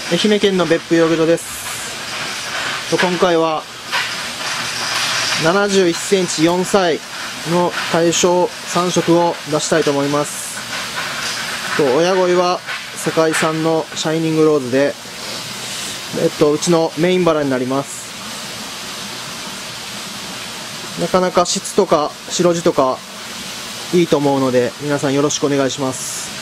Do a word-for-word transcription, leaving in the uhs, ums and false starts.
愛媛県の別府養魚場です。と今回はななじゅういっセンチよんさいの対象さん色を出したいと思います。と親鯉は世界産のシャイニングローズで、えっと、うちのメインバラになります。なかなか質とか白地とかいいと思うので、皆さんよろしくお願いします。